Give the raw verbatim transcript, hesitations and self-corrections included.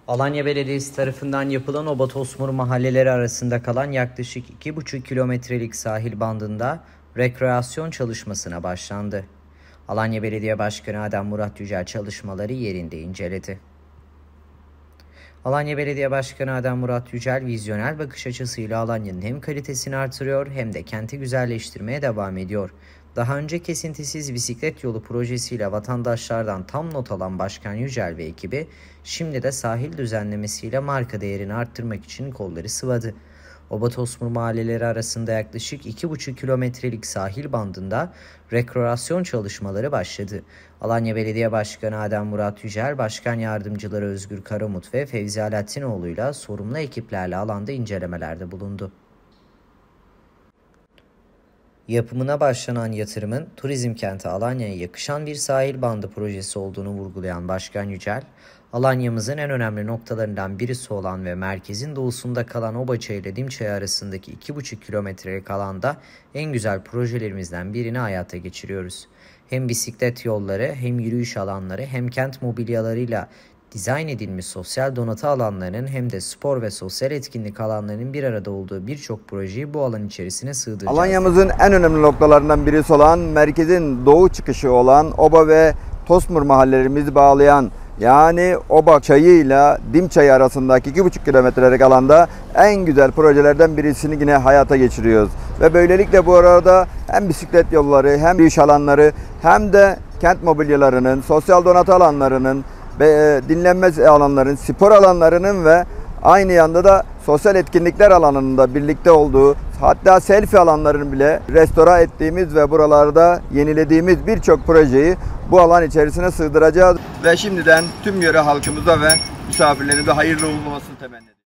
Alanya Belediyesi tarafından yapılan Oba-Tosmur mahalleleri arasında kalan yaklaşık iki buçuk kilometrelik sahil bandında rekreasyon çalışmasına başlandı. Alanya Belediye Başkanı Adem Murat Yücel çalışmaları yerinde inceledi. Alanya Belediye Başkanı Adem Murat Yücel, vizyonel bakış açısıyla Alanya'nın hem kalitesini artırıyor hem de kenti güzelleştirmeye devam ediyor. Daha önce kesintisiz bisiklet yolu projesiyle vatandaşlardan tam not alan Başkan Yücel ve ekibi, şimdi de sahil düzenlemesiyle marka değerini arttırmak için kolları sıvadı. Oba-Tosmur mahalleleri arasında yaklaşık iki buçuk kilometrelik sahil bandında rekreasyon çalışmaları başladı. Alanya Belediye Başkanı Adem Murat Yücel, Başkan Yardımcıları Özgür Karamut ve Fevzi Alaaddinoğlu'yla sorumlu ekiplerle alanda incelemelerde bulundu. Yapımına başlanan yatırımın turizm kenti Alanya'ya yakışan bir sahil bandı projesi olduğunu vurgulayan Başkan Yücel, Alanya'mızın en önemli noktalarından birisi olan ve merkezin doğusunda kalan Obaçay ile Dimçay arasındaki iki buçuk kilometrelik alanda en güzel projelerimizden birini hayata geçiriyoruz. Hem bisiklet yolları, hem yürüyüş alanları, hem kent mobilyalarıyla dizayn edilmiş sosyal donatı alanlarının hem de spor ve sosyal etkinlik alanlarının bir arada olduğu birçok projeyi bu alan içerisine sığdıracağız. Alanya'mızın en önemli noktalarından birisi olan, merkezin doğu çıkışı olan Oba ve Tosmur mahallelerimizi bağlayan, yani Oba Çayı ile Dimçay arasındaki iki buçuk kilometrelik alanda en güzel projelerden birisini yine hayata geçiriyoruz. Ve böylelikle bu arada hem bisiklet yolları, hem yürüyüş alanları, hem de kent mobilyalarının, sosyal donatı alanlarının, dinlenme alanlarının, spor alanlarının ve aynı yanda da sosyal etkinlikler alanında birlikte olduğu, hatta selfie alanlarını bile restore ettiğimiz ve buralarda yenilediğimiz birçok projeyi bu alan içerisine sığdıracağız. Ve şimdiden tüm yöre halkımıza ve misafirlerimize hayırlı olmasını temenni ediyorum.